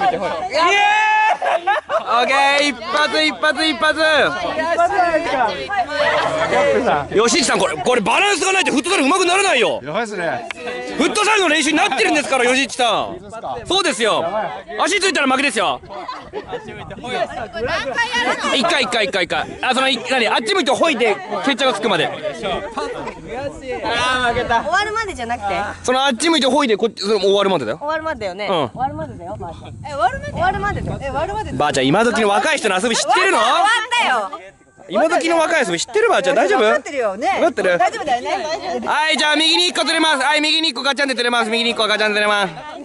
オッケー、一発一発一発。吉一さん、これバランスがないとフットサル上手くならないよ。 やばいですね。 フットサルの練習になってるんですから、吉一さん。そうですよ。足ついたら負けですよ。一回。あ、その何、あっち向いてほいで決着がつくまで。 ああ、負けた。終わるまでじゃなくて。 そのあっち向いてほいでこっち、それ終わるまでだよ。 終わるまでだよね。 終わるまでだよ、ばあちゃん。終わるまでだよ。終わるまで。 ばあちゃん、今時の若い人の遊び知ってるの？ 終わったよ。 今時の若い遊び知ってる？ばあちゃん、大丈夫？ 分かってるよね。 分かってる？ 大丈夫だよね。 はい、じゃあ右に1個釣れます。はい、右に1個ガチャンで釣れます。右に1個ガチャンで釣れます。